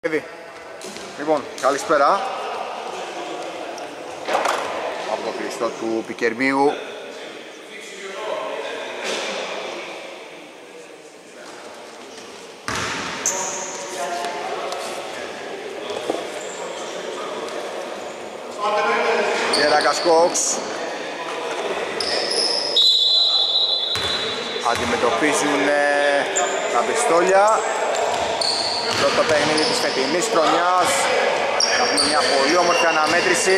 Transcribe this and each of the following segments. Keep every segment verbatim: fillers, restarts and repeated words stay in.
Λοιπόν, καλησπέρα από το κλειστό του Πικερμίου. Γεράκας Κόξ αντιμετωπίζουν ε, τα πιστόλια. Πρώτο παιχνίδι της φετινής χρονιάς. Έχουμε μια πολύ όμορφη αναμέτρηση.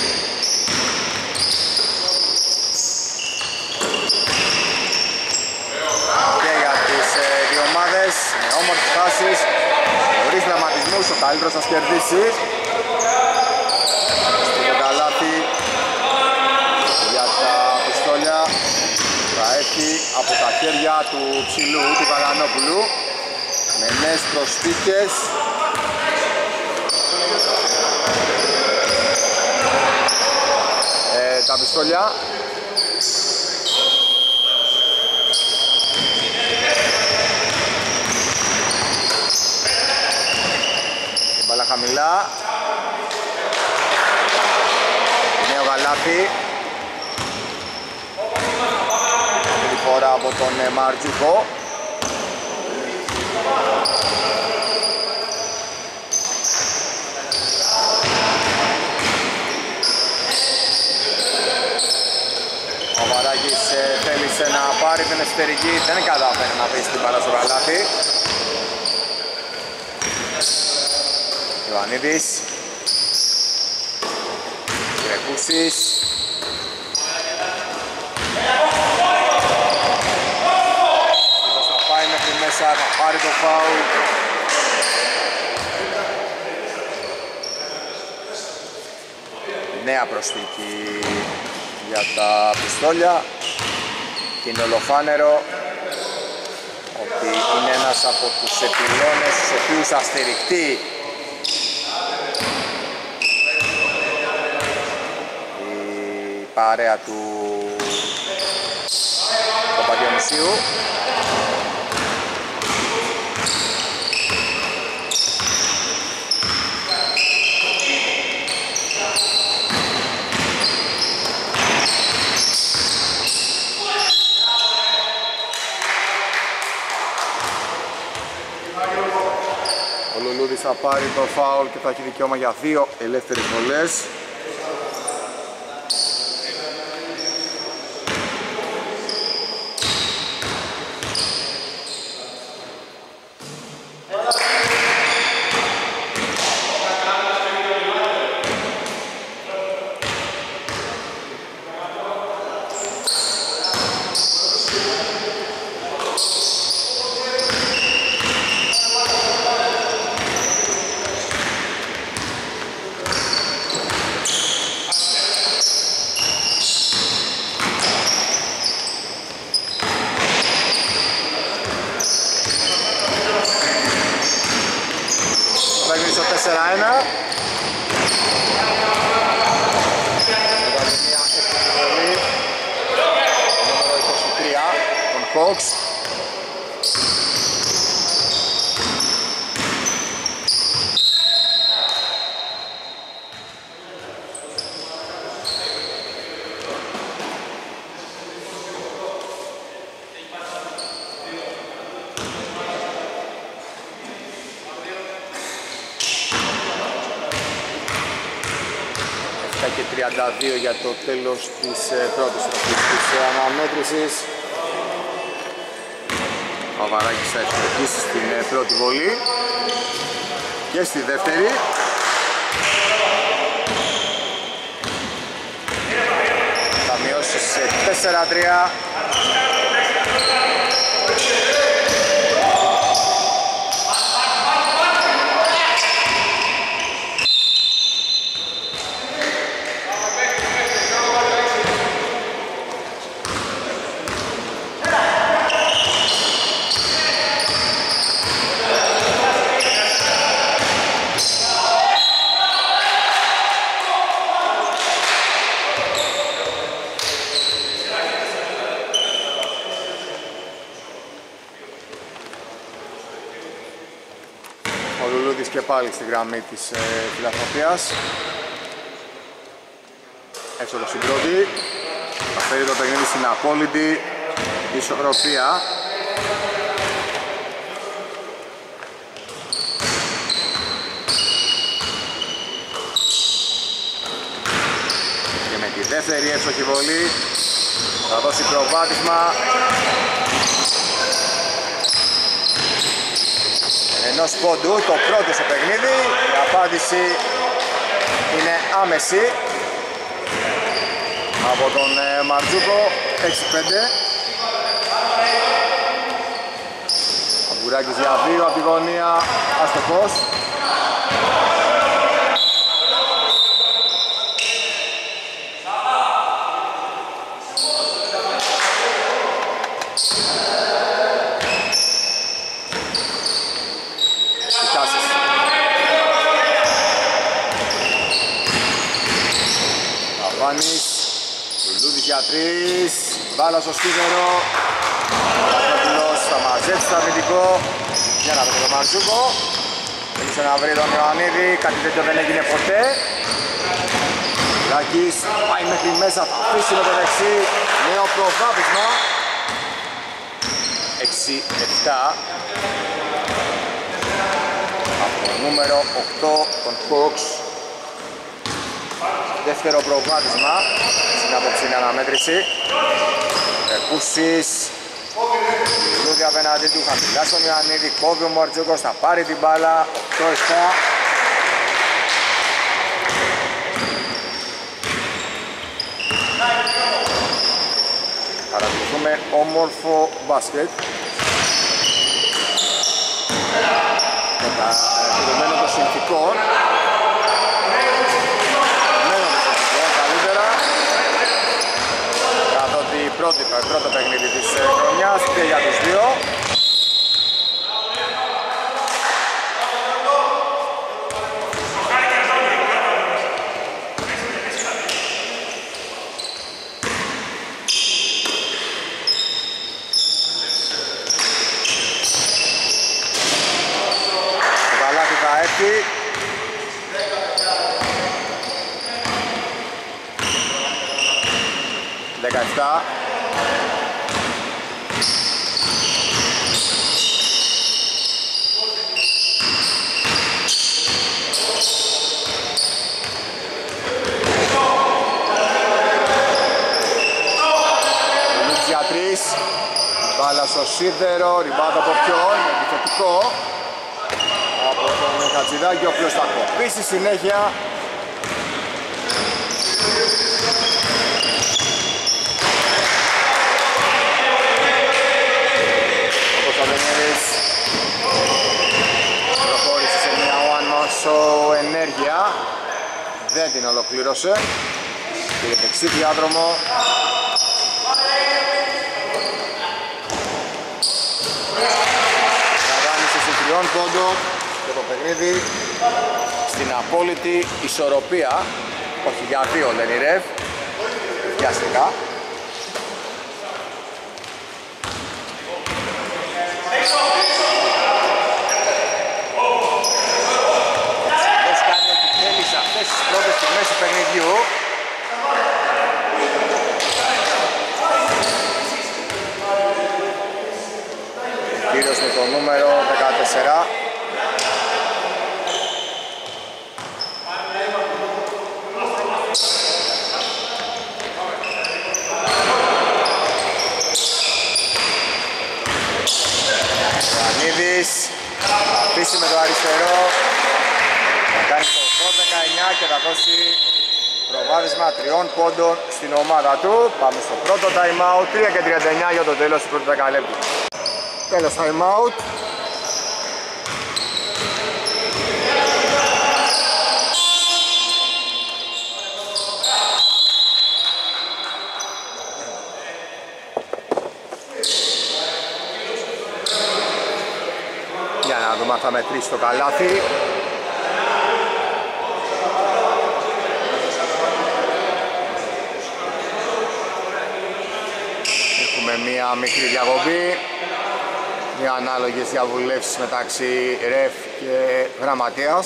Και για τις ε, δύο ομάδες με όμορφες φάσεις, χωρίς δραματισμούς, ο καλύτερος θα κερδίσει. Στο καλάθι για τα πιστόλια θα έρθει από τα χέρια του ψηλού, του Βαλανόπουλου, με νέες προσθήκες. Ε, τα πιστόλια η μπάλα χαμηλά, νέο γαλάφι, αυτή τη φορά από τον Μαρτζούκο. Ο Βαράκης ε, θέλησε να πάρει την εσωτερική, δεν κατάφερε να πείσει την μπάλα στο καλάθι. Ιωαννίδης, Κυρεκούσης, θα πάει μέχρι μέσα, θα πάρει το φάουλ. Νέα προσθήκη για τα πιστόλια και είναι ολοφάνερο ότι είναι ένας από τους επιλώνες στους οποίους θα στηριχτεί η παρέα του Παπαδιονυσίου. Ο Λουλούδης θα πάρει το φάουλ και θα έχει δικαίωμα για δύο ελεύθερες βολές. τέσσερα ένα. Μετά μια επιβολή, νούμερο είκοσι τρία, τον Κόξ. Και τριάντα δύο για το τέλος της πρώτης τροφής της αναμέτρησης. Ο Βαράκης θα ευτυχίσει στην πρώτη βολή και στη δεύτερη. Θα μειώσει σε τέσσερα τρία. Λουλούδης και πάλι στη γραμμή της ε, φιλαθροπίας. Έξοδο στην πρώτη. Θα φέρει το παιχνίδι στην απόλυτη ισορροπία. Και με τη δεύτερη εύστοχη βολή θα δώσει προβάδισμα ενός πόντου, το πρώτο στο παιχνίδι. Η απάντηση είναι άμεση από τον ε, Μαρτζούκο. Έξι πέντε. Αμπουράκης για δύο από τη γωνία, αστοχός. Λουλούδης για τρεις, μπάλα στο σίδερο. Πατρόπουλος θα μαζέψει το αμυντικό. Για να βρει τον Μαρτζούκο. Θέλησε να βρει τον Ιωαννίδη, κάτι τέτοιο δεν έγινε ποτέ. Λάκης πάει μέχρι μέσα, θα αφήσει με το δεξί. Νέο προβάδισμα. έξι επτά. Από το νούμερο οκτώ των Hawks. Δεύτερο προβάδισμα στην απόψινη αναμέτρηση. Εκούσης. Λουλούδη απέναντι του, χαμηλά στον Ιωαννίδη, κόβει ο Μαρτζούκος, θα πάρει την μπάλα. οκτώ επτά. Παρακολουθούμε όμορφο μπάσκετ. Με τα δεδομένα των συνθηκών. Πρώτη, πρώτο παιχνίδι της χρονιάς και για τους δύο. Το καλάθι θα έρθει. δεκαεπτά. Μπάλα στο σίδερο, ριμπάτα από ποιον, επιθετικό από τον Χατζηδάκη, ο οποίος θα κοπήσει συνέχεια. Ο Κωνσταντινίδης προχώρησε σε μια one-man show ενέργεια, δεν την ολοκλήρωσε, πήρε δεξί διάδρομο. Τριών πόντων και το παιχνίδι στην απόλυτη ισορροπία. Όχι για δύο λένε η Ρεφ, βιαστικά. Έχει κάνει ό,τι θέλει σε αυτές τις πρώτες στιγμές του παιχνιδιού. Κύριος με το νούμερο δεκατέσσερα. Ιωαννίδης θα αφήσει με το αριστερό. Θα κάνει το δώδεκα εννιά και θα δώσει προβάδισμα τριών πόντων στην ομάδα του. Πάμε στο πρώτο time out, τρία και τριάντα εννιά για το τέλος του πρώτου δεκαλέπτου. Τέλος time out. Για να δούμε αν θα μετρήσει το καλάθι. Έχουμε μία μικρή διακοπή. Για ανάλογες διαβουλεύσεις μεταξύ Ρεφ και γραμματέας.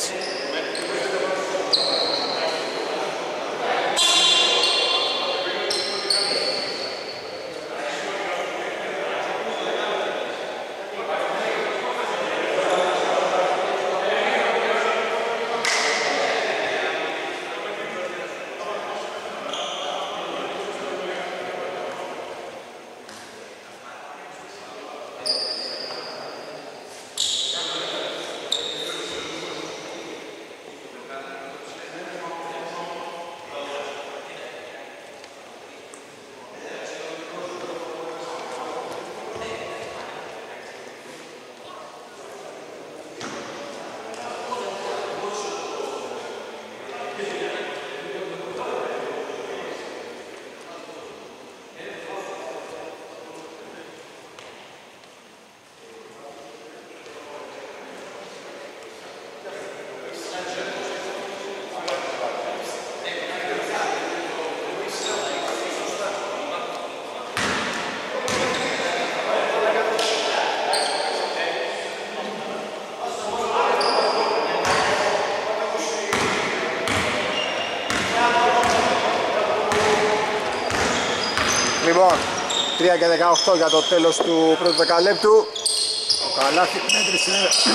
Λοιπόν, τρία και δεκαοκτώ για το τέλος του πρώτου δεκαλέπτου. Ο Καλάθι μέτρησε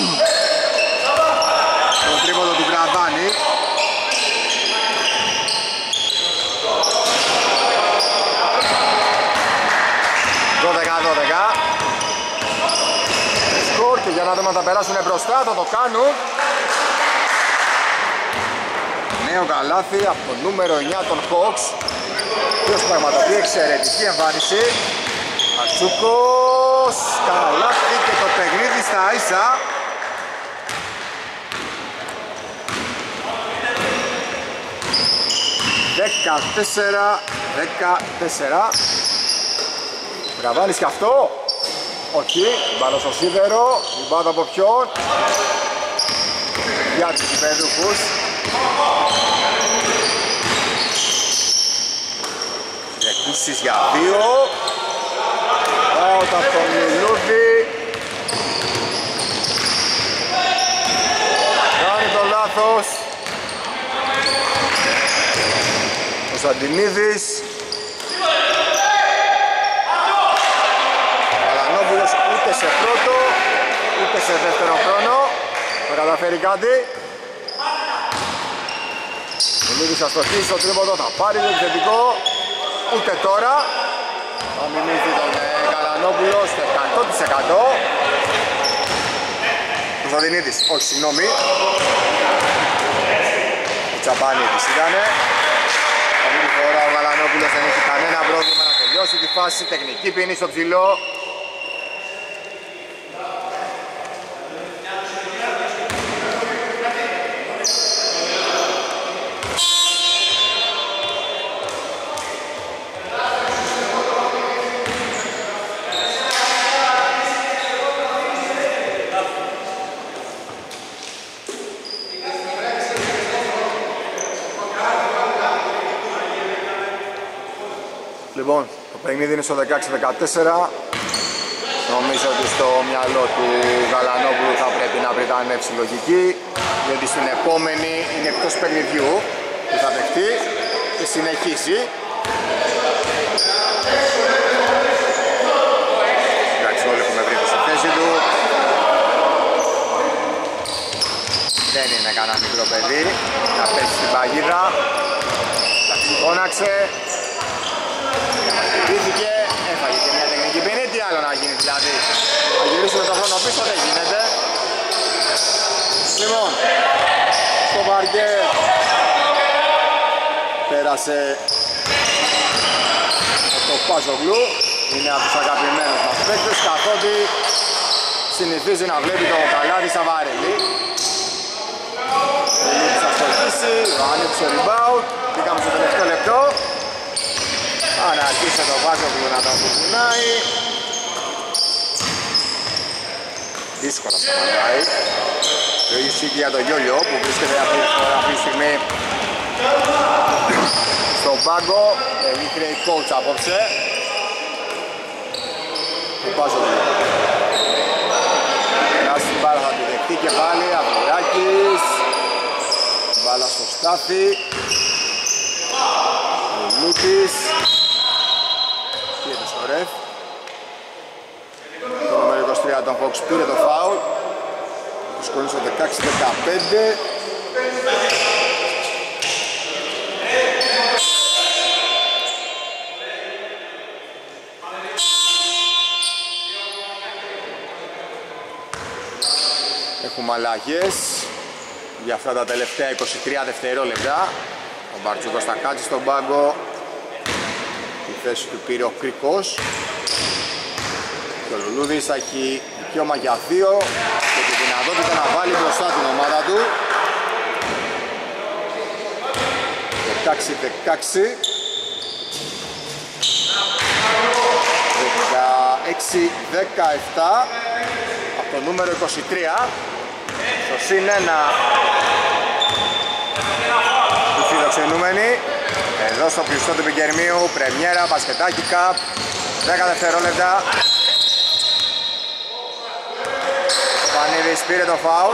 το τρίποντο του Βραδάνη. δώδεκα δώδεκα. Σκορ και για να δούμε αν θα περάσουν μπροστά, θα το κάνουν. Νέο καλάθι από το νούμερο εννιά των Hawks. Ποιος πραγματοποιεί εξαιρετική εμφάνιση. Ατσούκος, καλάθι και το παιχνίδι στα ίσα. δεκατέσσερα δεκατέσσερα. Βραβάνης και αυτό. Όχι, μπάλα στο σίδερο. Η μπάλα από ποιον? Για τους υπέδρουφους. Διακούσεις για δύο. Out από τον Λουλούδη. Κάνει το λάθος ο Σαντινίδης. Καλανόπουλος ούτε σε πρώτο ούτε σε δεύτερο χρόνο θα καταφέρει κάτι. Ο Λουλούδης θα στοχίσει στο τρίποντο, θα πάρει το επιθετικό. Ούτε τώρα. Θα μιμήθει τον Καλανόπουλο στο εκατό τοις εκατό. Ο Σαντινίδης, όχι συγγνώμη. Ο Τσαμπάνιδης ήτανε. Αυτή τη φορά ο Καλανόπουλος δεν έχει κανένα πρόβλημα να τελειώσει τη φάση. Τεχνική ποινή στο ψηλό. Λοιπόν, το παιχνίδι είναι στο δεκαέξι δεκατέσσερα. Νομίζω ότι στο μυαλό του Γαλανόπουλου θα πρέπει να πριτανεύσει λογική, γιατί στην επόμενη είναι εκτός παιχνιδιού που θα δεχτεί και συνεχίζει. Εντάξει, όλοι έχουμε βρει στη θέση του. Δεν είναι κανένα μικρό παιδί να πέσει στην παγίδα. Εντάξει, φώναξε. Στηρίθηκε, έφαγε και μια τεχνική ποινή, τι άλλο να γίνει δηλαδή. Θα γυρίσουμε το χρόνο πίσω, δεν γίνεται. Λοιπόν, στο παρκέ πέρασε το Πάζογλου, είναι από τους αγαπημένους μας παίκτες, καθότι συνηθίζει να βλέπει το καλάδι στα βαρέλη. Ο Λούκης θα στοχίσει, ο άνοιξε rebound, πήγαμε στο τελευταίο λεπτό. Αν αρχίσει το Πάζογλου να τον κουκουνάει, δύσκολα σταματάει. Το ίδιο ισχύει για τον Γιόλιο που βρίσκεται αυτή τη στιγμή στον πάγκο. Έχει κρέει coach απόψε. Το Πάζογλου περάσει την μπάλα, θα τη δεχτεί και πάλι από Στάθη. Ο Λούτης. Πήρε στο ρεφ. Το νούμερο είκοσι τρία των Hawks πήρε το φάουλ. Τους κολλούν στο δεκαέξι δεκαπέντε. Έχουμε αλλαγές για αυτά τα τελευταία είκοσι τρία δευτερόλεπτα. Ο Μπαρτζούκος θα κάτσει στον πάγκο. Τη θέση του πήρε ο Κρικός. Και ο Λουλούδης θα έχει δικαίωμα για δύο και τη δυνατότητα να βάλει μπροστά την ομάδα του. δεκαέξι δεκαέξι. δεκαέξι δεκαεπτά από το νούμερο είκοσι τρία. Στο συν ένα του φιλοξενούμενοι. Εδώ στο πλειστό του Πικερμίου, πρεμιέρα, μπασκετάκι καπ, δέκα δευτερόλεπτα. Ο Πανίδης πήρε το φάουλ.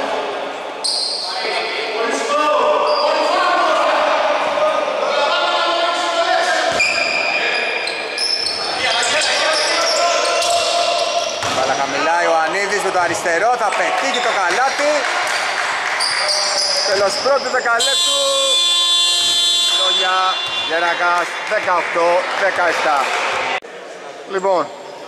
Βάλα χαμηλά, Ιωαννίδης με το αριστερό, θα πετύχει το καλάτι. Τέλος πρώτου δεκαλέπτου. Για Γερακάς δεκαοκτώ δεκαεπτά. Λοιπόν,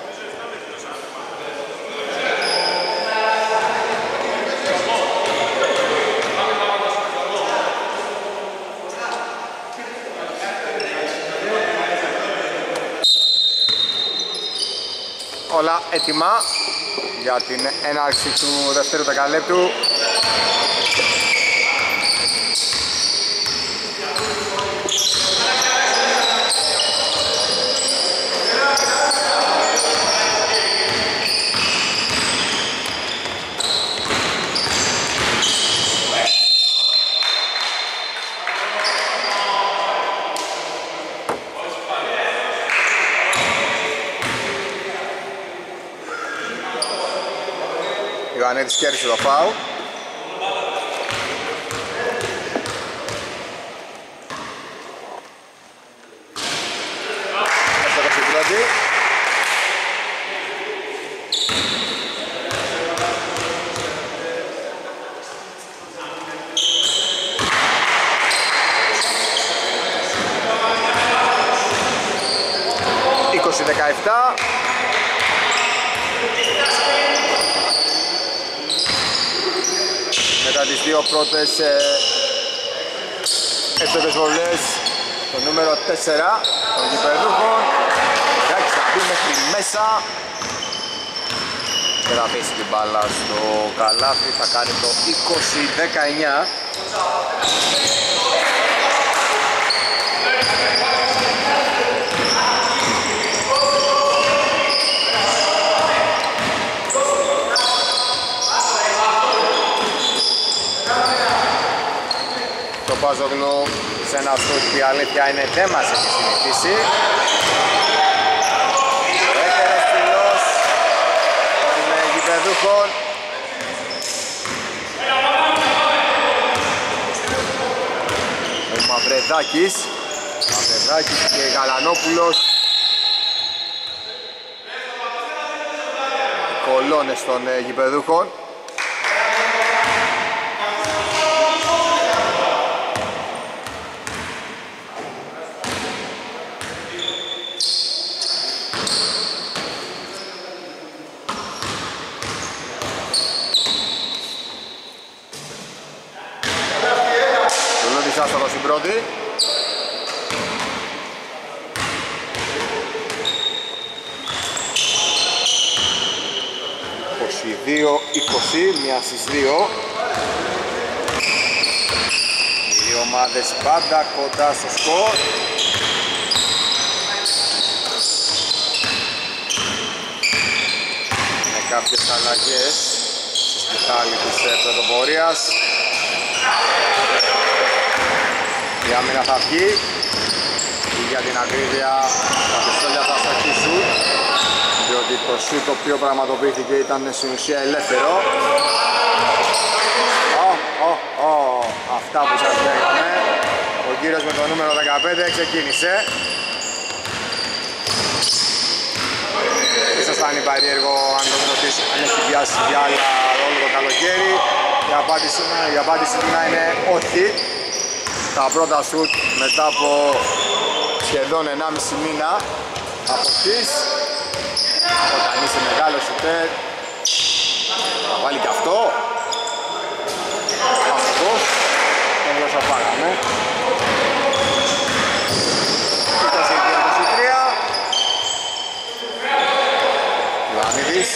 όλα έτοιμα για την έναρξη του δεύτερου δεκαλέπτου. Ιωαννίδης κέρδισε το φάουλ. Έφτασε η πρώτη. είκοσι δεκαεπτά. Μετά τις δύο πρώτες ε, εύστοχες βολές, το νούμερο τέσσερα των γηπεδούχων εντάξει θα μπει μέχρι μέσα και θα πέσει την μπάλα στο καλάθι, θα κάνει το είκοσι δεκαεννιά. Το Παζογλου σε ένα σουτ που η αλήθεια είναι δεν μας έχει συνηθίσει. Δεύτερος πυλός των γηπεδούχων. Ο Μαυρεδάκης, Μαυρεδάκης και Γαλανόπουλος. Οι κολόνες των γηπεδούχων. Άστοχος στην πρώτη. είκοσι δύο είκοσι, μία στις δύο. Οι δύο ομάδες πάντα κοντά στο σκορ. Με κάποιες αλλαγές στη σκητάλη της πρωτοπορίας. Η άμυνα θα βγει ή για την ακρίβεια τα πιστόλια θα σταχίσουν, διότι το σουτ το οποίο πραγματοποιήθηκε ήταν στην ουσία ελεύθερο. Oh. ο, ο, αυτά που σας λέγαμε. Ο κύριος με το νούμερο δεκαπέντε ξεκίνησε. Ίσως θα είναι περίεργο αν τον ρωτήσει αν έχει πιάσει γυάλα όλο το καλοκαίρι. Η απάντηση, η απάντηση του να είναι όχι. Τα πρώτα σουτ μετά από σχεδόν ενάμιση μήνα αποχής. Όταν είσαι μεγάλος σουτέρ θα βάλει και αυτό. Αυτός τον δώσα πάγαμε. είκοσι δύο είκοσι τρία. Ιωαννίδης.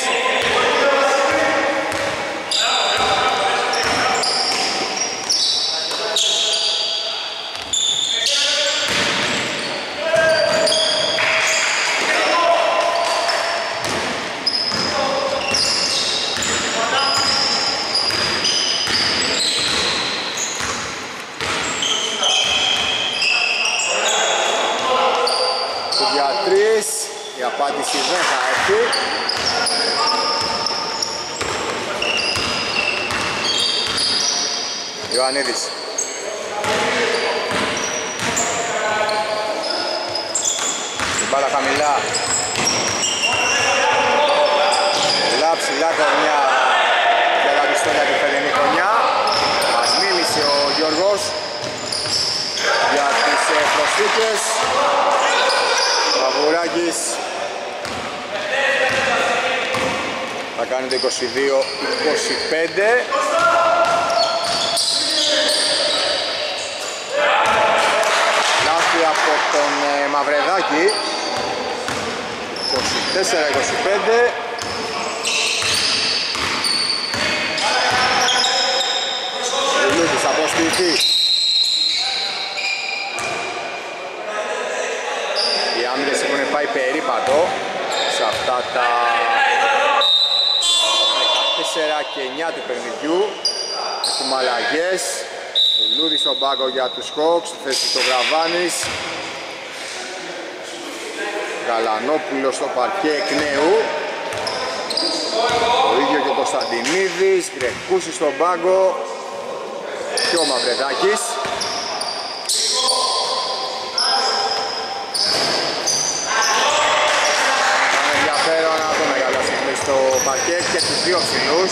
Η απάντηση δεν θα έρθει. Ιωαννίδης. Την μπάλα χαμηλά. Ψηλά ψηλά κορμιά για τα πιστόλια τη φετινή χρονιά. Μας μίλησε ο Γιώργος για τις προσθήκες. Παπουράκης θα κάνει το είκοσι δύο είκοσι πέντε. Λάθη από τον ε, Μαυρεδάκη. είκοσι τέσσερα είκοσι πέντε. Λουλούδης θα αποστηθεί. Οι άμυνες έχουν πάει περίπατο σε αυτά τα δεκατέσσερα και εννιά του παιχνιδιού. Έχουμε αλλαγές. Λουλούδης στον πάγκο για τους Hawks, στη θέση του Γραβάνης. Γαλανόπουλος στο παρκέ εκ νέου. Το ίδιο και ο Κωνσταντινίδης, Γκρεκούσης στον πάγκο και ο Μαυρεδάκης. Στο παρκέ και τους δύο ψηλούς.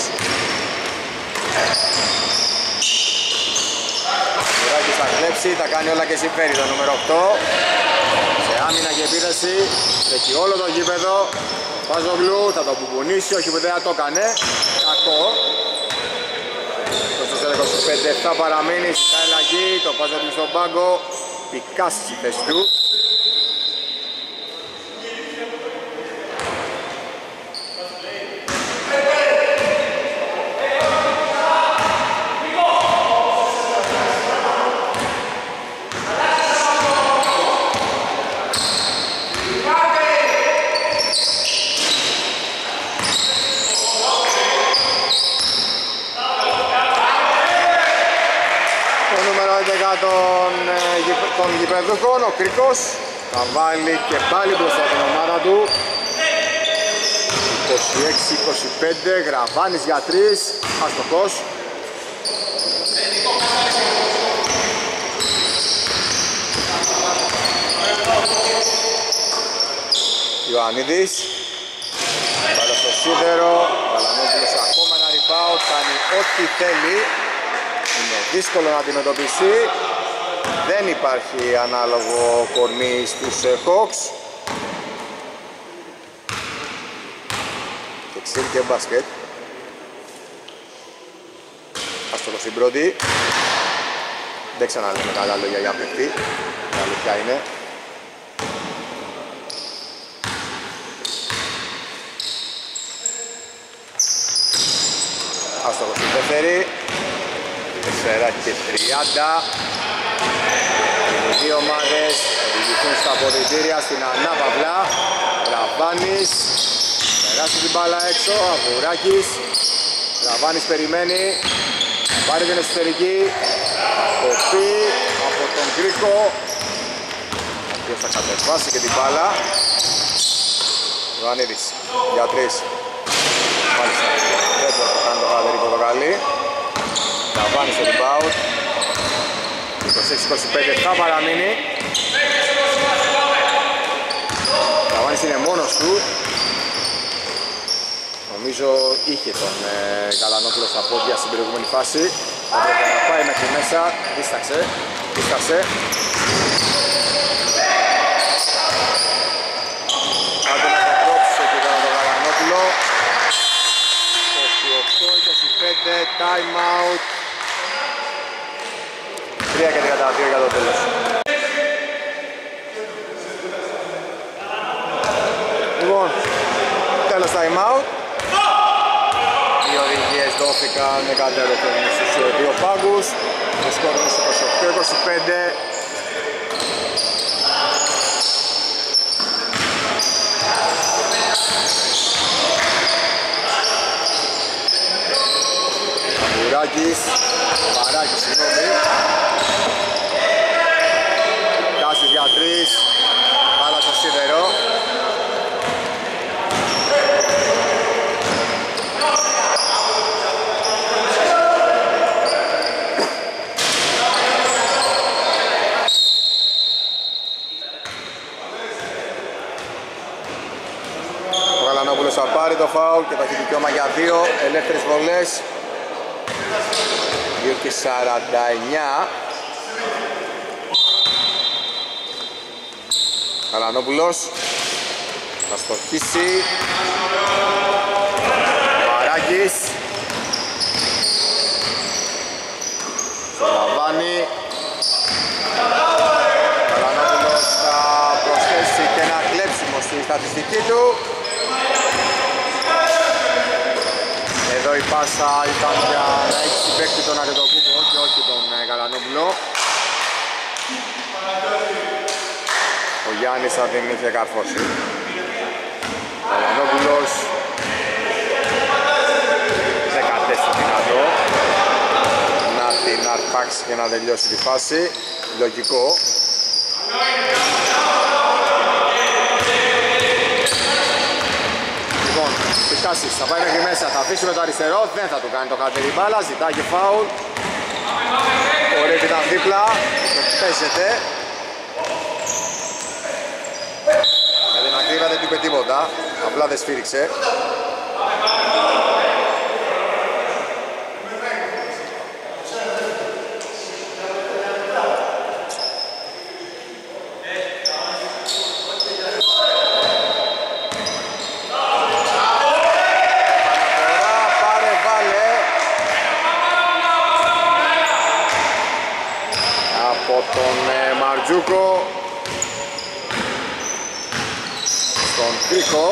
Μουράκης θα κλέψει, θα κάνει όλα και συμφέρει το νούμερο οκτώ. Σε άμυνα και επίθεση, έχει όλο το γήπεδο. Παζογλου θα το πουμπουνίσει, όχι που δεν θα το έκανε. Κακό. είκοσι τέσσερα είκοσι πέντε θα παραμείνει στα ελλαγή, το Παζογλου στον πάγκο. Πικάς στη θέση του. Των γηπεδούχων, ο Κρίκος θα βάλει και πάλι μπροστά την ομάδα του. είκοσι έξι είκοσι πέντε, Γραβάνης για τρεις, αστοχός. Ιωαννίδης βάλει στο σίδερο, Γαλανόπουλος ακόμα ένα rebound, κάνει ό,τι θέλει. Είναι δύσκολο να αντιμετωπίσει. Δεν υπάρχει ανάλογο κορμί στους Hawks. Και ξέρει και μπάσκετ. Άστοχος στην πρώτη. Δεν ξαναλέμε καλά λόγια για παιχτή. Η αλήθεια είναι. Άστοχος στην δεύτερη. τέσσερα και τριάντα. Οι δύο ομάδες οδηγηθούν στα αποδυτήρια στην ανάπαυλα. Γραβάνης περάσει την μπάλα έξω, Αβουράκης. Γραβάνης περιμένει, πάρει την εσωτερική, κοπή από τον Γκρίκο, ο οποίος θα κατεβάσει και την μπάλα. Ιωαννίδης για τρεις. Μάλιστα, δεν μπορεί να κάνει το Γαλερικό το καλή. Γαλαβάνης στο rebound. είκοσι έξι είκοσι πέντε θα παραμείνει. Ο Γαλαβάνης είναι μόνος του. Νομίζω είχε τον ε, Γαλανόπουλο στα πόδια στην προηγούμενη φάση. Θα πρέπει να πάει μέχρι μέσα. Δίσταξε. Δίσταξε. Άντε να το κόψω και τώρα τον Γαλανόπουλο. είκοσι οκτώ είκοσι πέντε, time out. τρία και τριάντα δύο για το τέλος. Λοιπόν, τέλος time out. Οι οδηγίες δόθηκαν με κάτι αδερφές στους δύο πάγκους. Το σκορ είναι είκοσι οκτώ είκοσι πέντε. Βουράκης, Βαράκης, συγγνώμη. Κάσης για τρεις, μπάλα στο σίδερο. Ο Γαλανόπουλος θα πάρει το φάουλ και θα έχει δικαίωμα για δύο ελεύθερες βολές. δύο και σαράντα εννιά. Γαλανόπουλος θα στοχίσει. Βαράκης στο λαμβάνει. Γαλανόπουλος θα προσθέσει και ένα κλέψιμο στη στατιστική του. Εδώ η πάσα ήταν για να έχει συμπαίκτη τον Αρετοκούμπο και όχι τον Γαλανόπουλο. Ο Γιάννης θα την είχε καρφώσει. Ο Γαλανόπουλος δεν κατέστη δυνατό να την αρπάξει και να τελειώσει τη φάση. Λογικό. Λοιπόν, Πικάσης θα πάει μέχρι μέσα, θα αφήσει με το αριστερό, δεν θα του κάνει το χαρτί μπάλα, ζητάει και φάουλ. Ο Ρέιπ ήταν δίπλα, παίζεται. Για την ακρίβεια δεν του είπε τίποτα, απλά δεν σφύριξε. Τον ε, Μαρτζούκο στον Κρίκο.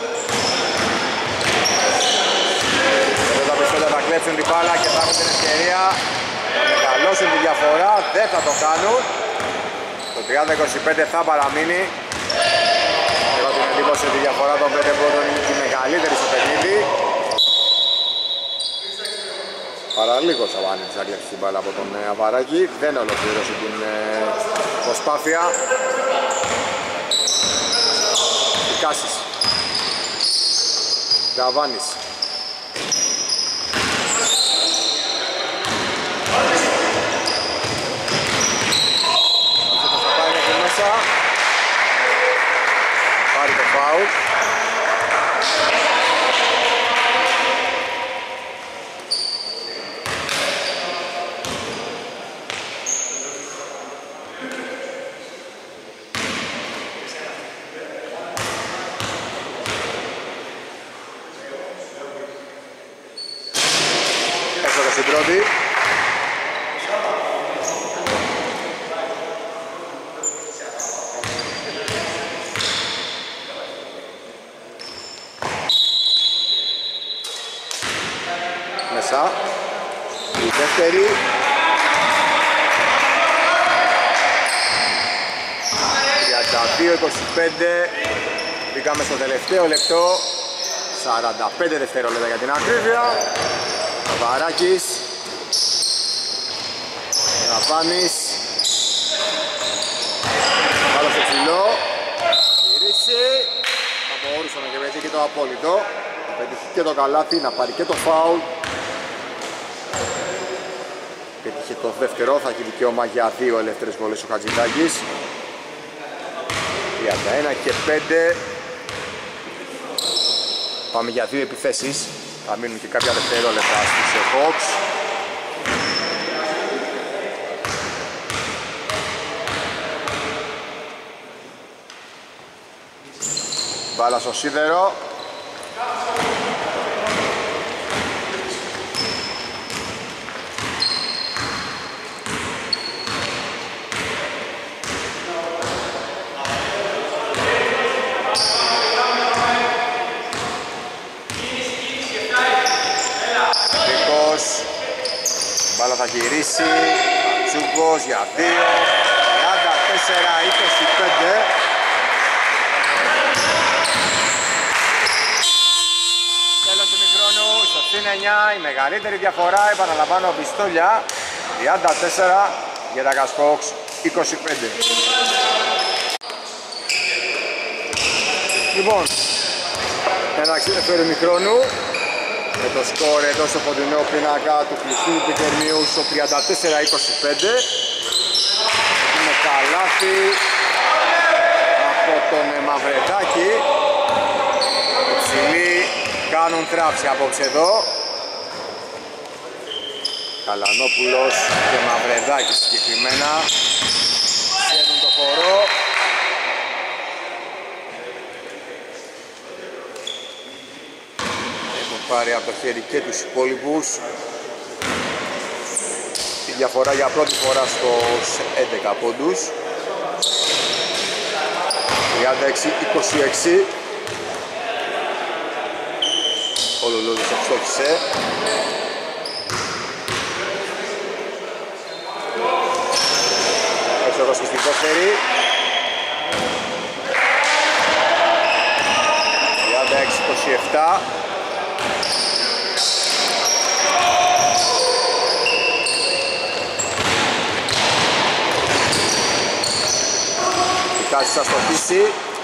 Εδώ τα πιστόλια θα κλέψουν την μπάλα και θα έχουν την ευκαιρία να μεγαλώσουν τη διαφορά, δεν θα το κάνουν. Το τριάντα είκοσι πέντε θα παραμείνει. Έχω την εντύπωση ότι η διαφορά των πέντε πρώτων είναι και μεγαλύτερη στο παιχνίδι. Παραλίγο ο Βάνης θα κλέψει την μπάλα από τον Αβαράκη, δεν ολοκλήρωσε την ε, προσπάθεια. Πικάσης, Γαβάνης. Αυτός θα πάει μέχρι μέσα, πάρει το φάουλ. Στην πρώτη. Μέσα. Η δεύτερη. τριάντα δύο είκοσι πέντε. Μπήκαμε στο τελευταίο λεπτό. σαράντα πέντε δευτερόλεπτα για την ακρίβεια. Βαράκης, Γαβάνης, βάλω στο ψηλό, γυρίσει, θα μπορούσε να και πετύχει το απόλυτο, θα πετύχει και το καλάθι, να πάρει και το φάουλ. και το δεύτερο, θα έχει δικαίωμα για δύο ελεύθερες βολές ο Χατζηδάκης. τριάντα ένα και πέντε. Πάμε για δύο επιθέσεις. Θα μείνουν και κάποια δευτερόλεπτα στους Hawks. Μπάλα στο σίδερο. Μπάλα θα γυρίσει, Τσούκος για δύο, τριάντα τέσσερα είκοσι πέντε. Τέλος του μικρόνου, στο συν εννιά, η μεγαλύτερη διαφορά, επαναλαμβάνω, πιστόλια, τριάντα τέσσερα για τα Hawks, είκοσι πέντε. Λοιπόν, εντάξει, δεύτερο μικρόνου. Με το σκορ εδώ στο κοντινό πίνακα του κλειστού του Πικερμίου στο τριάντα τέσσερα είκοσι πέντε. Είναι καλάθι από τον Μαυρεδάκη. Οι ψηλοί κάνουν τράψη απόψε εδώ. Καλανόπουλος και Μαυρεδάκη συγκεκριμένα σέρνουν το χορό. Πάρει από το χέρι και τους υπόλοιπους. Τη διαφορά για πρώτη φορά στους έντεκα πόντους. τριάντα έξι είκοσι έξι. Ο Λουλούδης ευστόχισε. Έξω εδώ στη δεύτερη. τριάντα έξι είκοσι επτά. Κάτσε θα στοχίσει.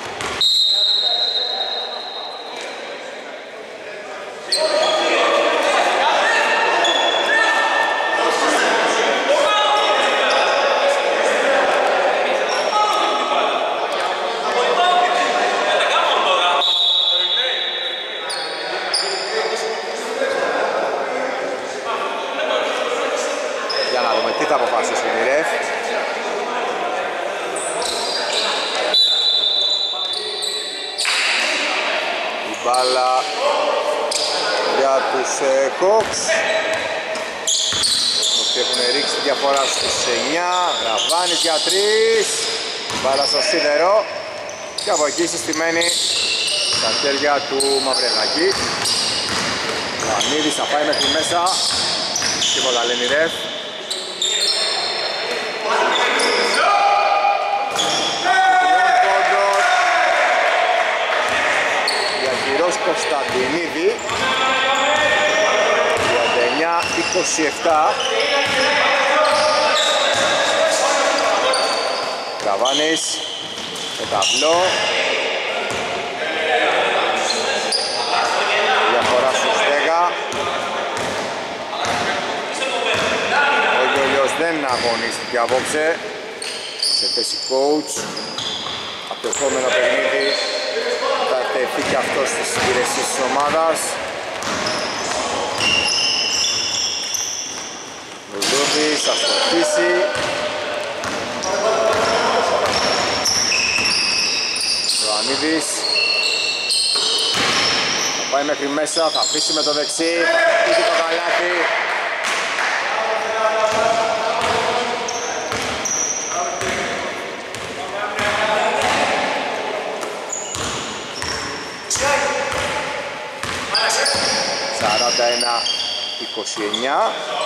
Για να δούμε τι θα αποφασίσει η ρεφ. Μπάλα για τους ε, Hawks, που έχουν ρίξει διαφορά στους εννιά. Γραβάνης για τρεις. Μπάλα στο σίδερο και από εκεί συστημένη στα χέρια του Μαυρεδάκη. Ο Ανίδης θα πάει μέχρι μέσα. Τίποτα λένε οι ρεφ. Κωνσταντινίδη, τριάντα εννιά είκοσι επτά. Καβάνης με ταυλό. Διαφορά στους δέκα. Ο Γιώργος δεν αγωνίστηκε απόψε σε θέση coach. Από το επόμενο παιχνίδι θα τεθεί και αυτό στις υπηρεσίες της ομάδας. Λουλούδης θα στοχίσει. Ζωανίδης θα πάει μέχρι μέσα, θα αφήσει με το δεξί, θα φύγει το καλάθι. σαράντα ένα είκοσι εννιά.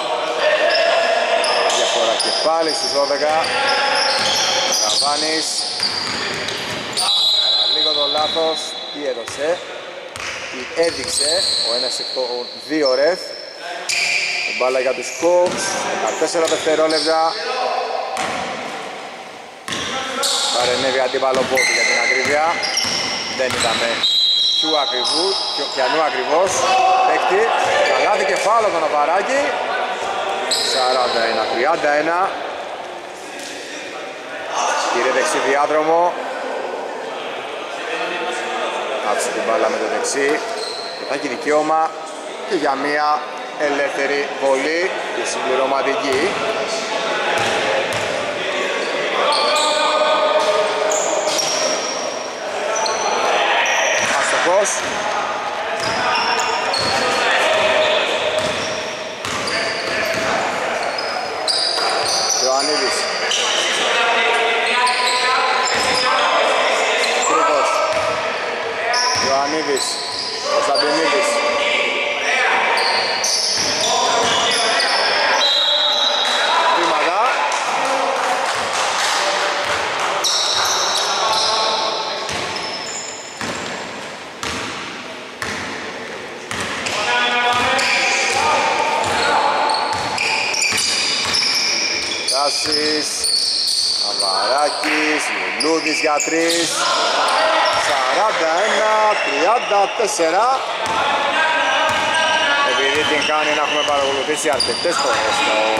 Διαφορά και πάλι στους δώδεκα. Καβάνης. Λίγο το λάθος. Τι έδωσε. Τι έδειξε ο ένας εκ των δύο ρεφ. Μπάλα για τους Hawks. δεκατέσσερα δευτερόλεπτα. Παρενέβη αντίπαλο πόδι για την ακρίβεια. Δεν είδαμε ποιου ακριβού, ποιανού ακριβώς παίκτη. Καλάθι κεφάλαιο τον Αβαράκη. σαράντα ένα τριάντα ένα. Πήρε δεξί διάδρομο. Άφησε την μπάλα με το δεξί και θα έχει δικαίωμα και για μία ελεύθερη βολή και συμπληρωματική. Αστοχός. Ιωαννίδης. Κρούκος. Ιωαννίδης. Κωνσταντινίδης. Βήματα. Τάσης. Αβαράκης. Λουλούδης για τρεις. σαράντα ένα τριάντα τέσσερα. Επειδή την κάνει να έχουμε παρακολουθήσει αρκετές φορές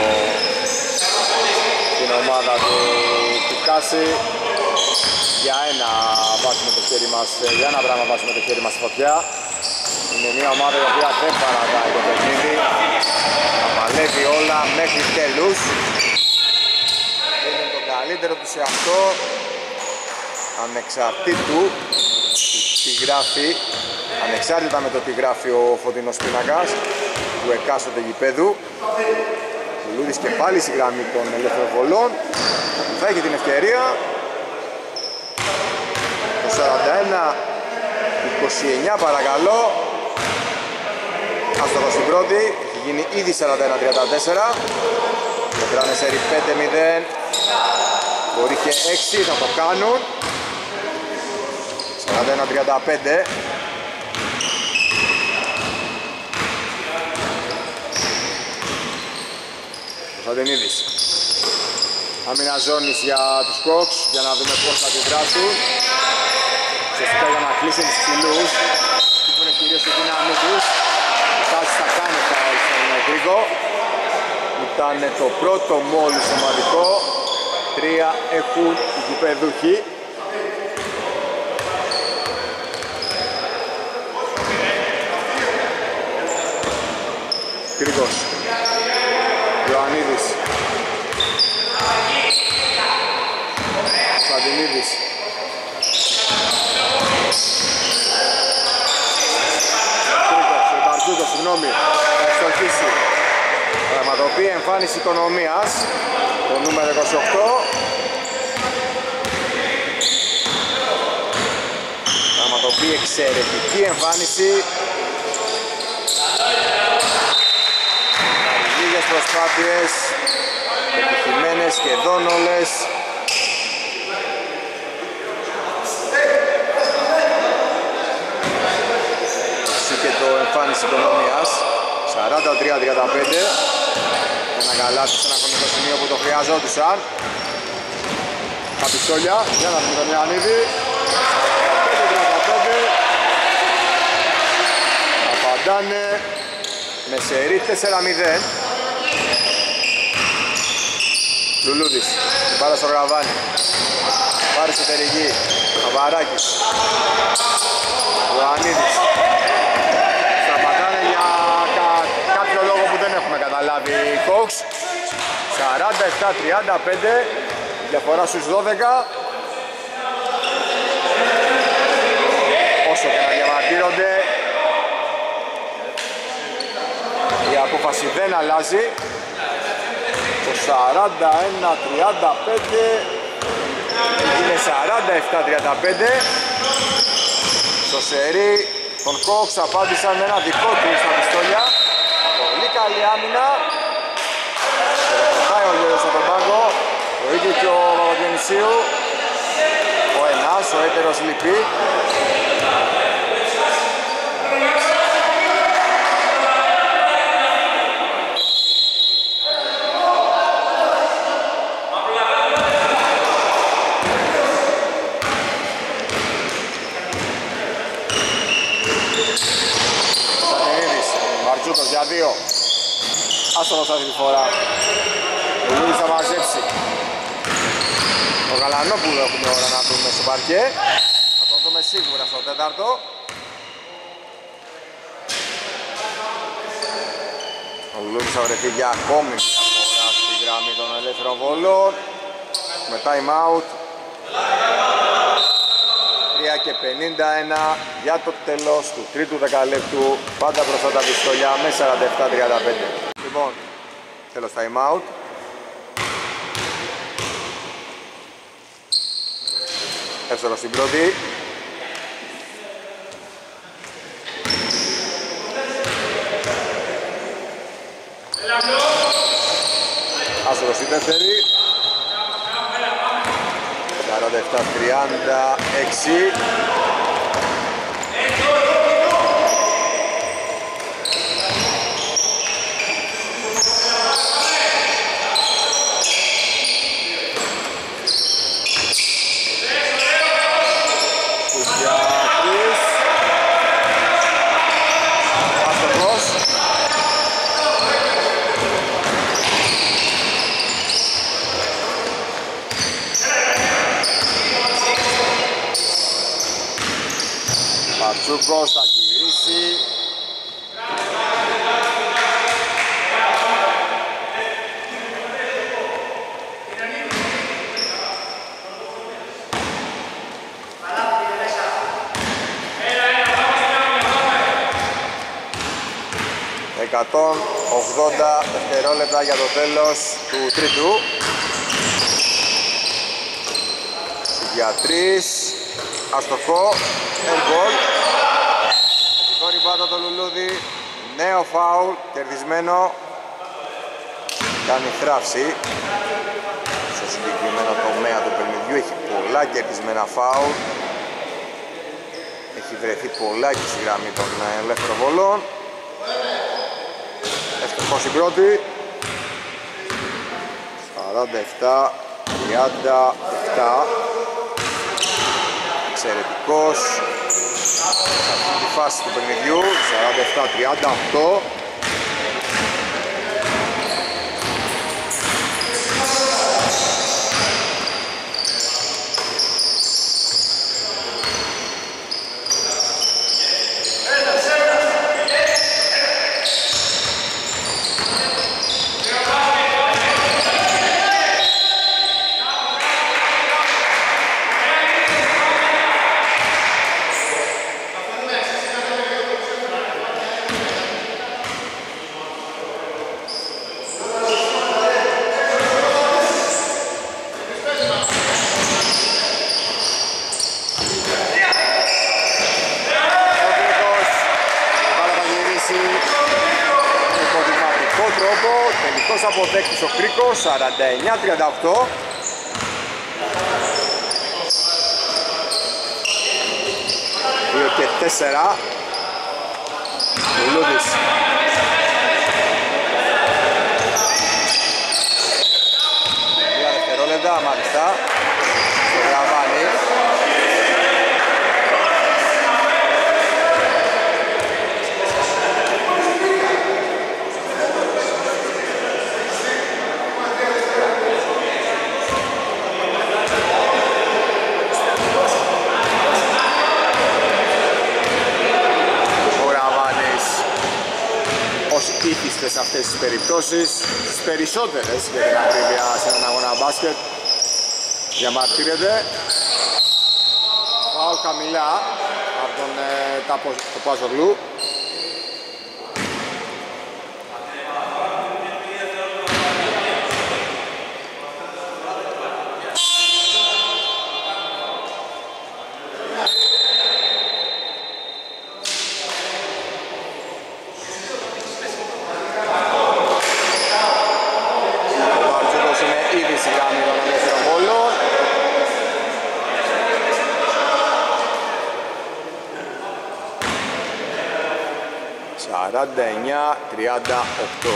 την ομάδα του Πικάση, για ένα βάζουμε το χέρι μας, για ένα πράγμα βάζουμε το χέρι μας στη φωτιά. Είναι μια ομάδα η οποία δεν παρατάει το παιχνίδι, θα παλεύει όλα μέχρι τέλους. Είναι το καλύτερο του σε αυτό, ανεξαρτήτου τι γράφει, ανεξάρτητα με το τι γράφει ο φωτεινός πίνακας του εκάστοτε γηπέδου. Ο Λούδης και πάλι στη γραμμή των ελεύθερων βολών, θα έχει την ευκαιρία. Το σαράντα ένα είκοσι εννιά παρακαλώ, άστοχος στην πρώτη, έχει γίνει ήδη σαράντα ένα τριάντα τέσσερα. Μετράνε σερί πέντε μηδέν, μπορεί και έξι, θα το κάνουν. σαράντα ένα τριάντα πέντε. Κωνσταντινίδης. Άμυνα ζώνης για τους Κόξ, για να δούμε πώς θα αντιδράσουν. Ουσιαστικά για να κλείσουν τους ψηλούς, που είναι κυρίως η δύναμή τους. Ο Τάσης θα κάνει φάουλ στον Γκρίκο. Ήταν το πρώτο μόλις ομαδικό. Τρία έχουν οι γηπεδούχοι. Γκρίκος. Ιωαννίδης. Κωνσταντινίδης. Γκρίκος, ο Μπαρτζούκος, συγγνώμη, θα ευστοχίσει. Πραγματοποιεί εμφάνιση οικονομίας, το νούμερο είκοσι οκτώ. Πραγματοποιεί εξαιρετική εμφάνιση. Λίγες προσπάθειες, επιτυχημένες σχεδόν όλες. Και το εμφάνιση οικονομίας σαράντα τρία τριάντα πέντε. Ένα καλάθι σε ένα χρονικό σημείο που το χρειαζόντουσαν. Καπιστόλια, για να δούμε τον Ιωαννίδη. σαράντα πέντε τριάντα πέντε. Απαντάνε με σερί τέσσερα μηδέν. Λουλούδης, την πάρα στο γραβάνι. Πάρει στο τελική. Αβαράκης. Ιωαννίδης. Σταματάνε για κα... κάποιο λόγο που δεν έχουμε καταλάβει οι Hawks. σαράντα επτά τριάντα πέντε. Διαφορά στους δώδεκα. Όσο και να διαμαρτύρονται, η απόφαση δεν αλλάζει. Το σαράντα ένα τριάντα πέντε είναι σαράντα επτά τριάντα πέντε. Στο σερί των Hawks απάντησαν με ένα δικό του στα πιστόλια. Πολύ καλή άμυνα. Περπατάει ο Γιώργος από τον πάγκο. Το ίδιο και ο Παπαδιονυσίου. Ο Ενάς, ο έτερος λυπή. Για δύο. Άστοχος αυτή τη φορά. Ο Λούδης θα μαζέψει. Το Γαλανόπουλο έχουμε ώρα να δούμε στο παρκέ. Θα το δούμε σίγουρα στο τέταρτο. Ο Λούδης θα βρεθεί για ακόμη μια φορά στη γραμμή των ελεύθερων βόλων. Με time out. τρία και πενήντα ένα για το τέλος του τρίτου δεκαλέπτου. Πάντα μπροστά τα πιστόλια με σαράντα επτά τριάντα πέντε. Λοιπόν, τέλος time out. Εύστοχος στην πρώτη. Άστοχος στην δεύτερη. σαράντα επτά τριάντα έξι. Πατσούκος θα γυρίσει. εκατόν ογδόντα δευτερόλεπτα για το τέλος του τρίτου. Για τρεις. Αστοχό. Airball. Ευτυχό ριμπάτα το Λουλούδι. Νέο φάουλ. Κερδισμένο. Κάνει θράψη. Στο συγκεκριμένο τομέα του παιχνιδιού έχει πολλά κερδισμένα φάουλ. Έχει βρεθεί πολλά και στη γραμμή των ελεύθερων βολών. Ευτυχώς στην πρώτη. σαράντα επτά τριάντα επτά. Εξαιρετικός σε αυτή τη φάση του παιχνιδιού. Σαράντα επτά τριάντα οκτώ. Αποδέκτης ο Κρίκος, σαράντα εννιά τριάντα οκτώ. δύο και τέσσερα. Λουλούδης. Δύο δευτερόλεπτα, μάλιστα. Στο γραβάνι. Ήθιστε σε αυτές τις περιπτώσεις, τις περισσότερες για την ακρίβεια σε έναν αγώνα μπάσκετ, διαμαρτύρεται. Φάουλ χαμηλά από τον ε, Ταπαζογλού. σαράντα εννιά τριάντα οκτώ.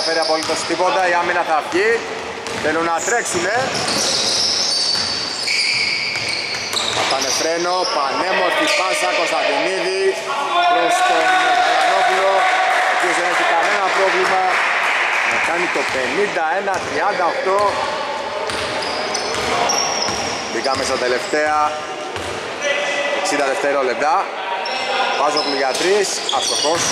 ενδιαφέρει απολύτως τίποτα, η άμυνα θα βγει. Θέλουν να τρέξουνε. Θα πάνε φρένο, πανέμορφη πάσα Κωνσταντινίδη προς τον Καλανόπουλο, ο οποίος δεν έχει κανένα πρόβλημα να κάνει το πενήντα ένα τριάντα οκτώ. Μπήκαμε στα τελευταία εξήντα δευτερόλεπτα. Πάζογλου για τρεις, αστοχός.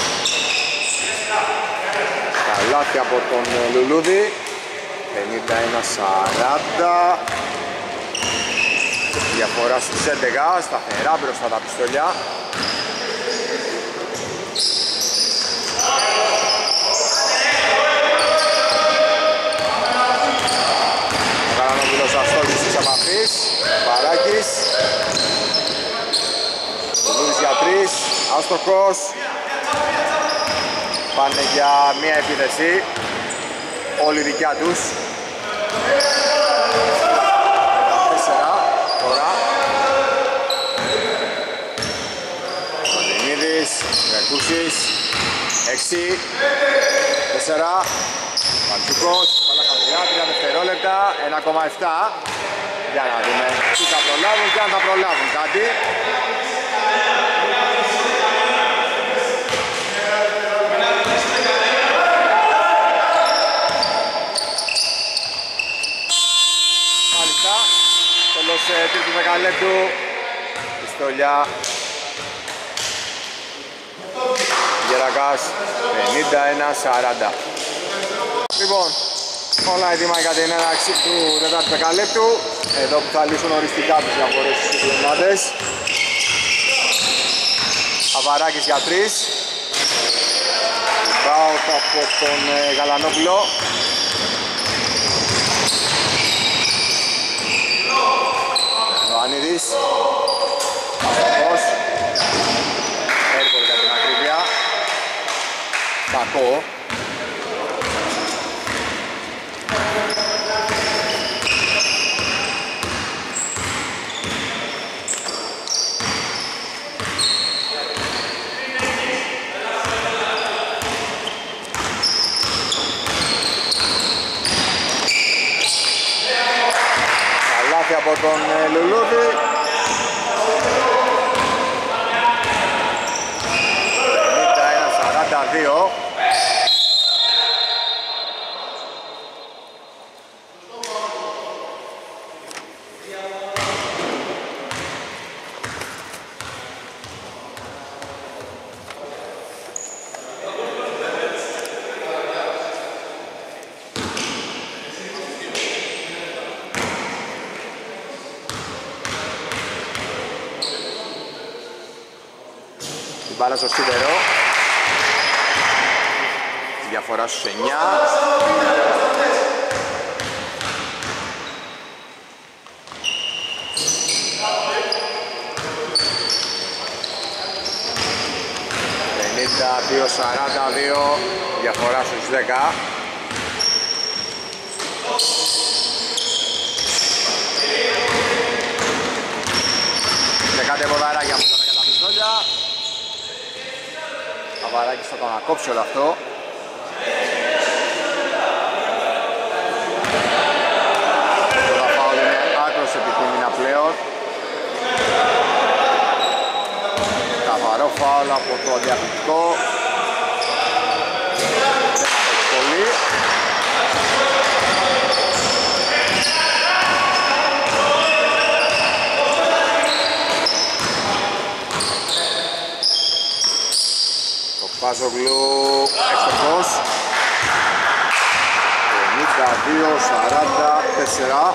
Καλάθι από τον Λουλούδη, πενήντα ένα σαράντα. Διαφορά στους έντεγα, σταθερά μπροστά τα πιστόλια. Ο Καρανόπουλος αστόχης της επαφής, Παράκης. Λουλούδης για τρεις, άστοχος. Πάνε για μία επίθεση, όλοι δικιά τους. Τέσσερα τώρα. Κοντινίδης, Μερκούσης, έξι, τέσσερα. Μαντζούκος, πάλα χαμηλά, τρία δευτερόλεπτα, ένα κόμμα επτά. Για να δούμε τι θα προλάβουν και αν θα προλάβουν κάτι. Τρίτου δεκαλέπτου, πιστόλια Γερακάς, πενήντα ένα σαράντα. Λοιπόν, όλα έτοιμα για την έναρξη του τέταρτου δεκαλέπτου. Εδώ που θα λύσουν οριστικά τους διαφορές στους δύο ομάδες. Αβαράκης για τρεις. Μπάουτ από τον Γαλανόπουλο. Ιωαννίδης, Αστοχός, έρπορ για την ακρίβεια, κακό. Από τον Λουλούδη. πενήντα ένα σαράντα δύο. Μπάλα στο σίδερο. Διαφορά στους εννιά. πενήντα δύο σαράντα δύο. Διαφορά στους δέκα. Δεκάτε ποδαράκια από τώρα για τα πιστόλια. Αβαράκης θα το ανακόψει όλο αυτό. Το θα πάω είναι άκρος επικίνδυνα πλέον. Καθαρό φάουλ από το διαθετικό. Δεν θα παίξει πολύ. Πάζογλου εξοχός, πενήντα δύο σαράντα τέσσερα.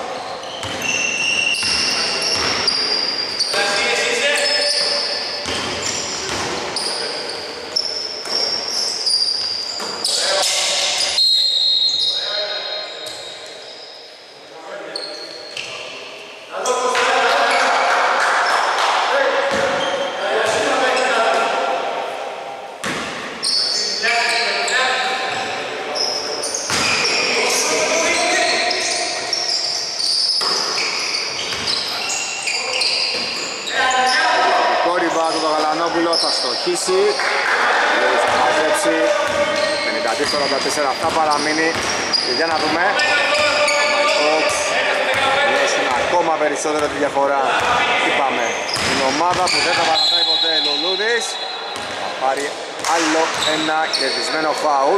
Γαλανόπουλο, θα στοχίσει. Λέβης θα μαζέψει. πενήντα τρία σαράντα τέσσερα, αυτά παραμείνει. Και για να δούμε. Μαϊκόξ μειώσουν ακόμα περισσότερο τη διαφορά. Είπαμε, την ομάδα που δεν θα παρατάει ποτέ Λουλούδης θα πάρει άλλο ένα κερδισμένο φάουλ.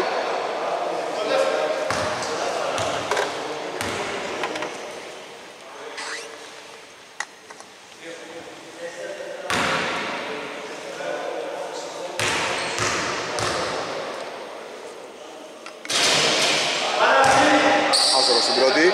Άσορος στην πρώτη.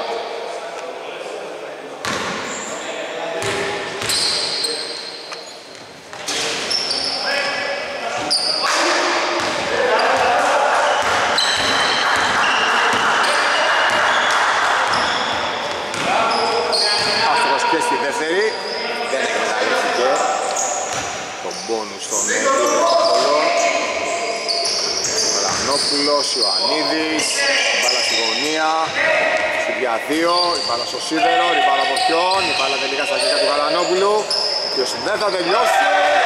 Άσορος και στη δεύτερη. Δεν εκμεταλλεύτηκε τον πόνους στον Εύρο. Γαλανόπουλος, Ιωαννίδης, η μπάλα στη γωνία, στην δια δύο, η μπάλα στο σίδερο, η μπάλα από ποιον, η μπάλα τελικά στα χέρια του Γαλανόπουλου, ο οποίος δεν θα τελειώσει.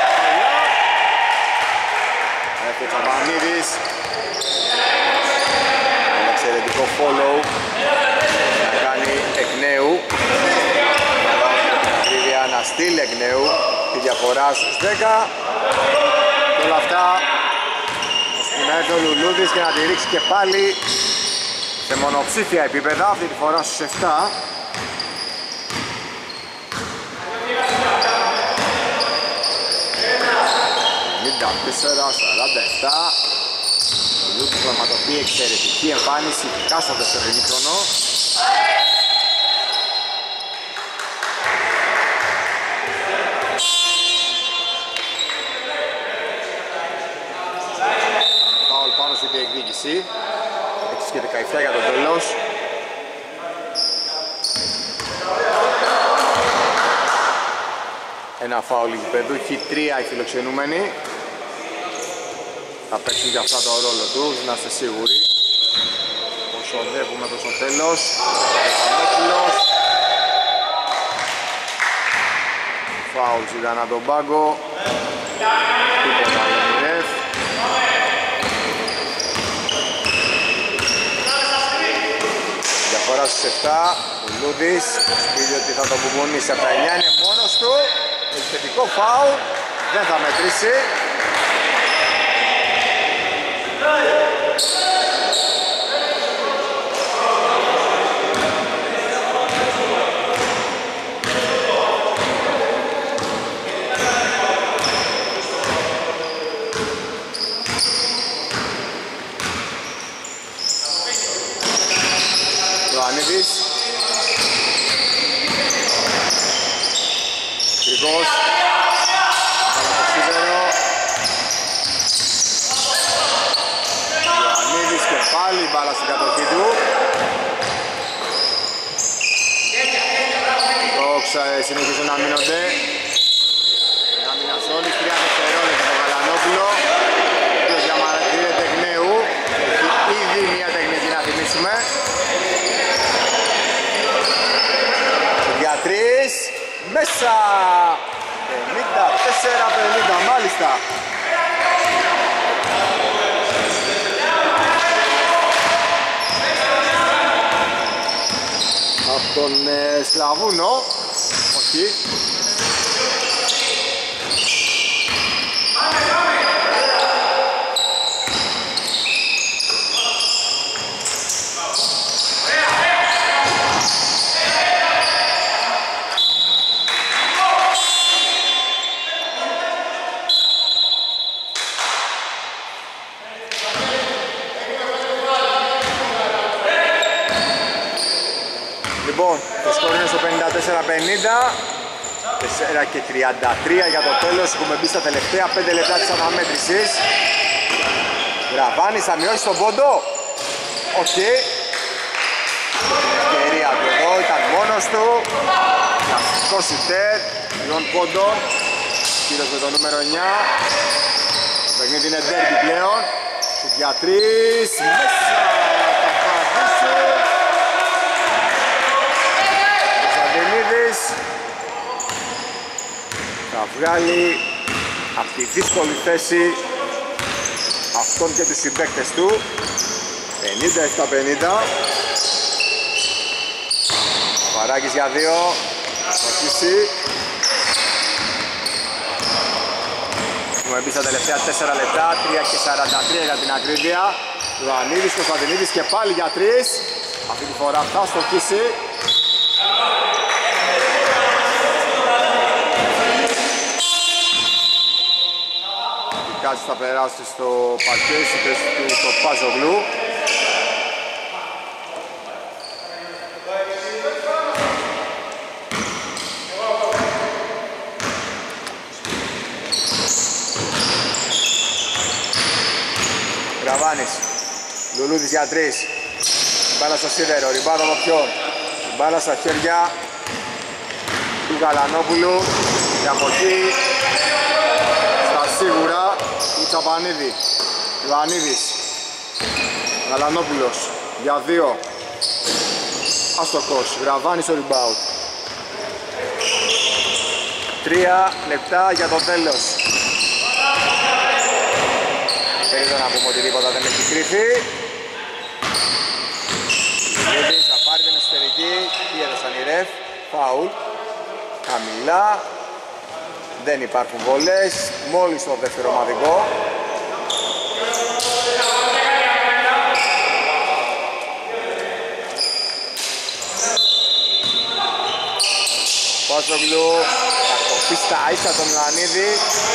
Έχει ο Τσαμπανίδης, ένα εξαιρετικό follow, να κάνει εκ νέου, ακρίβεια να στείλει εκ νέου τη διαφορά στους δέκα και όλα αυτά να έρθει ο Λουλούδης και να τη ρίξει και πάλι σε μονοψήφια επίπεδα, αυτή τη φορά στους επτά. πενήντα τέσσερα σαράντα επτά. Ο Λουλούδης πραγματοποιεί εξαιρετική εμφάνιση, ειδικά στο δεύτερο ημίχρονο. Στην διεκδίκηση έξι και δεκαεπτά για το τέλος. Ένα φάουλ γηπέδου, χ τρία οι φιλοξενούμενοι. Θα παίξουν και αυτά το ρόλο τους, να είστε σίγουροι. Όσο οδεύουμε προς το τέλος. Φάουλ ήταν από τον πάγκο. Τίποτα άλλο μηδέν. Διαφορά στους επτά, ο Λούδης σπίγει ότι θα τον μπουμπουνίσει από τα εννιά, είναι μόνος του. Επιθετικό φάουλ, δεν θα μετρήσει. Ιωαννίδης Κρυκός Καλαποσίδερο Ιωαννίδης και πάλι μπάλα στην κατοχή του. Δόξα συνεχίζουν να μείνονται. Μια μήνα ζώνης, τρία δευτερόλεπτα το Γαλανόπουλο, ο οποίος διαμαρτύρεται εκ νέου. Έχει ήδη μια τεχνική να θυμίσουμε. Για τρεις, μέσα! πενήντα τέσσερα πενήντα, μάλιστα. Από τον ε, Σλαβούνο, όχι. Λοιπόν, το σκορ είναι στο πενήντα τέσσερα πενήντα, τέσσερα και τριάντα τρία για το τέλος. Έχουμε μπει στα τελευταία πέντε λεπτά της αναμέτρησης. Γραβάνης θα μειώσει τον πόντο. Όχι. Την ευκαιρία του εδώ, ήταν μόνος του. Κλασικό σιτέρ, τριών πόντων. Κύριος με το νούμερο εννιά. Το παιχνίδι είναι ντέρμπι πλέον. Σουτ για τρεις, μέσα. Θα πατήσει. Θα βγάλει τη δύσκολη θέση αυτών και τους συμπαίκτες του. πενήντα επτά πενήντα. Παπαράκης για δύο. Αστοχίσει. Έχουμε μπει στα τελευταία τέσσερα λεπτά, τρία και σαράντα τρία για την ακρίβεια. Ιωαννίδης, Κωνσταντινίδης και πάλι για τρεις. Αυτή τη φορά θα αστοχίσει. Κάτι θα περάσει στο παρκέ, στη θέση του το Παζογλού. Γραβάνης, Λουλούδης για τρεις. Μπάλα στο σίδερο, ριμπάδο από ποιον. Μπάλα στα χέρια του Γαλανόπουλου. Και από εκεί στα σίγουρα του Τσαπανίδη. Ιωαννίδης, Γαλανόπουλος για δύο. Αστοχός, Γραβάνης στο rebound. Τρία λεπτά για το τέλος. Περίπου να πούμε ότι τίποτα δεν έχει κρυφεί. Λίδης θα πάρει την εσωτερική. Τι έδωσαν οι ρεφ. Φάουλ. Χαμηλά. Δεν υπάρχουν βολές. Μόλις το δεύτερο ομαδικό. Πάσογλου θα κοπεί στα ίσα τον Ιωαννίδη.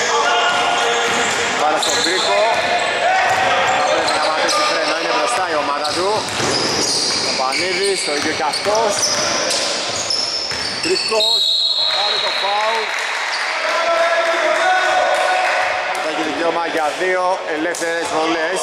Βάλε στον Κρίκο. Θα πρέπει να πατήσει φρένο, είναι μπροστά η ομάδα του. Παπανίδης, το ίδιο και αυτός. Κρίκος, θα πάρει το φάουλ. Θα έχει δικαίωμα για δύο ελεύθερες βολές.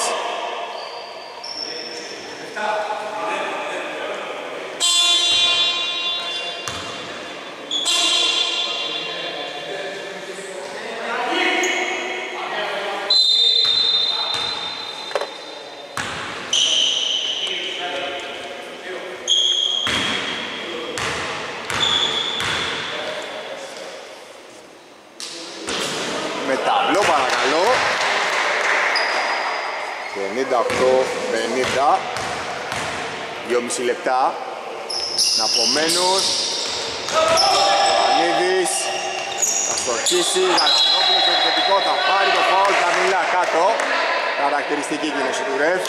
πενήντα οκτώ πενήντα. δυόμισι λεπτά να απομένουν. Ιωαννίδης θα στοχίσει. Γαλανόπουλος στο επιθετικό, θα πάρει το φάουλ χαμηλά κάτω. Χαρακτηριστική κίνηση του ρεφ.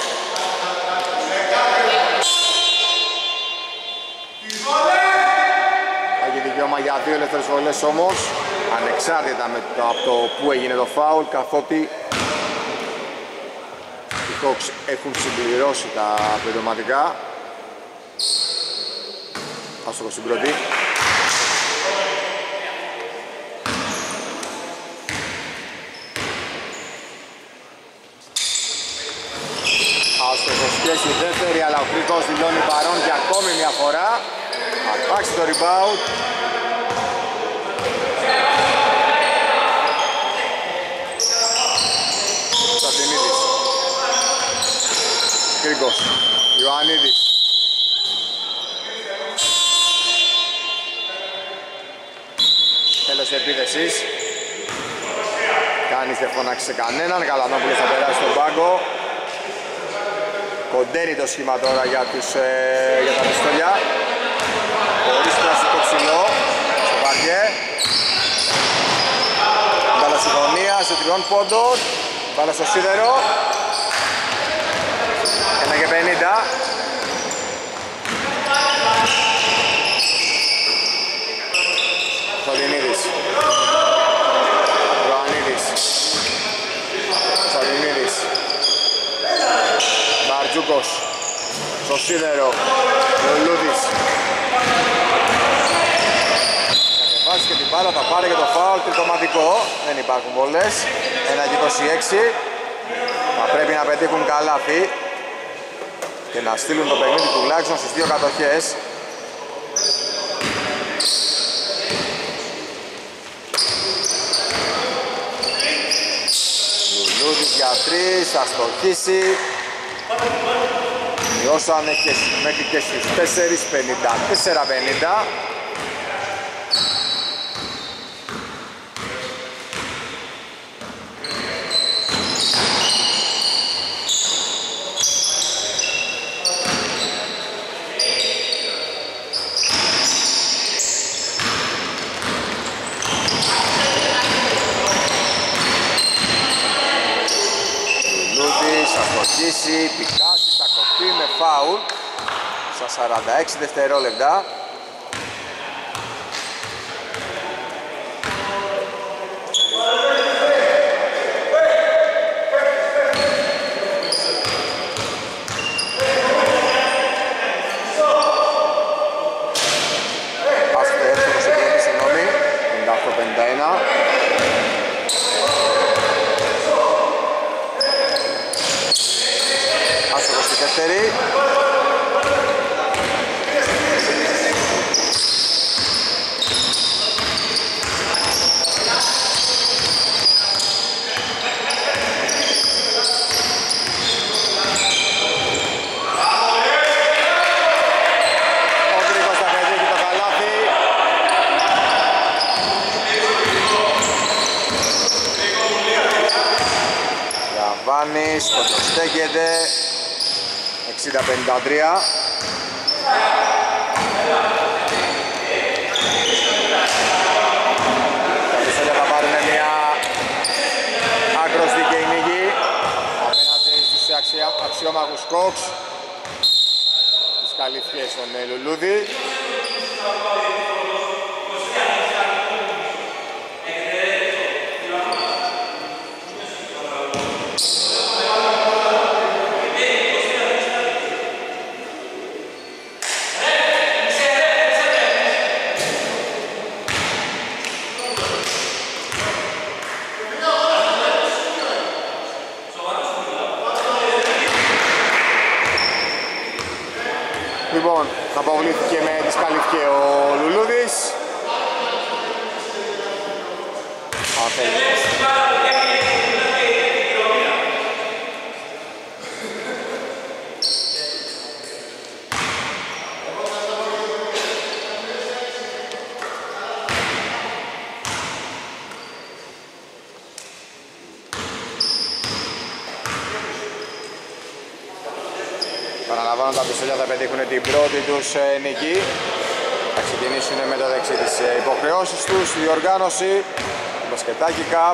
Θα έχει δικαίωμα για δύο ελεύθερες βολές όμως, ανεξάρτητα με το, από το που έγινε το φάουλ, καθότι οι Hawks έχουν συμπληρώσει τα πληρωματικά. Άστοχο στην πρώτη. Άστοχος και στη δεύτερη, αλλά ο Κρίκος δηλώνει παρόν για ακόμη μια φορά. Θα αρπάξει το rebound. Κωνσταντινίδης. Κρίκος. Ιωαννίδης. Τέλος επίθεσης. Κανείς δεν φωνάξει σε κανέναν. Γαλανόπουλος θα περάσει στον πάγκο. Κοντένει το σχήμα τώρα για, τους, ε, για τα πιστόλια. Χωρίς κλασικό ψηλό. Στο παρκέ. Μπάλα στη γωνία, σε τριών πόντων. Μπάλα στο σίδερο. ένα και πενήντα. Κωνσταντινίδης. Ιωαννίδης. Κωνσταντινίδης. Μπαρτζούκος. Στο σίδερο. Λουλούδης. Θα βάζει και την μπάλα, θα πάρει και το φάουλ τριτοματικό. Δεν υπάρχουν βολές. ένα και είκοσι έξι. Θα πρέπει να πετύχουν καλάθι και να στείλουν το παιχνίδι τουλάχιστον στις δύο κατοχές. Λουλούδης για τρεις, θα στοχίσει. Μειώσανε και μέχρι και στους τέσσερα, πενήντα τέσσερα πενήντα. συνεχίσει, Πικάσης θα κοπεί με φάουλ στα σαράντα έξι δευτερόλεπτα. Άσοχος στη δεύτερη. Ο Γκρίκος θα πετύχει το καλάθι. Γαβάνης, κοντοστέκεται. εξήντα πενήντα τρία. Τα πιστόλια θα πάρουν μια άκρος δίκαιη νίκη απέναντι στους αξια... αξιόμαχους Κόξ. Τις καλύφθηκες στον Λουλούδη. Λοιπόν, αποβλήθηκε με δυσκαλύφθηκε ο Λουλούδης. Αν θέλει. Παραλαμβάνω, τα πιστόλια θα πετύχουν την πρώτη τους νίκη. Θα ξεκινήσουν με το δεξί τις υποχρεώσεις τους στη διοργάνωση του Μπασκετάκι Cup.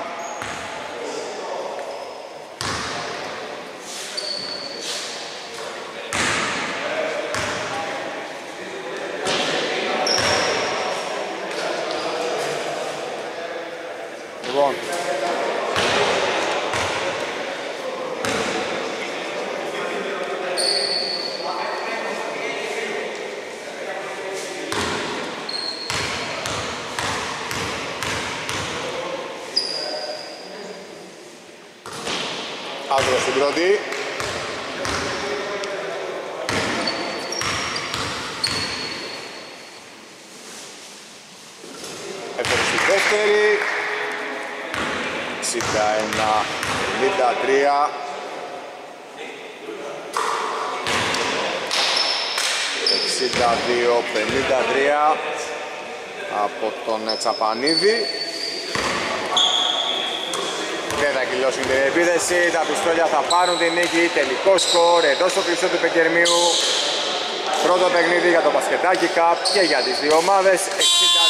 Λοιπόν, άδρος στην πρώτη. Έφερε στη δεύτερη. εξήντα ένα πενήντα τρία. εξήντα δύο πενήντα τρία από τον Τσαπανίδη. Δεν θα κυλώσουν την επίδεση, τα πιστόλια θα πάρουν την νίκη, τελικό σκορ εδώ στο κλειστό του Πεκερμίου. Πρώτο παιχνίδι για το Μπασκετάκι Cup και για τις δύο ομάδες εξήντα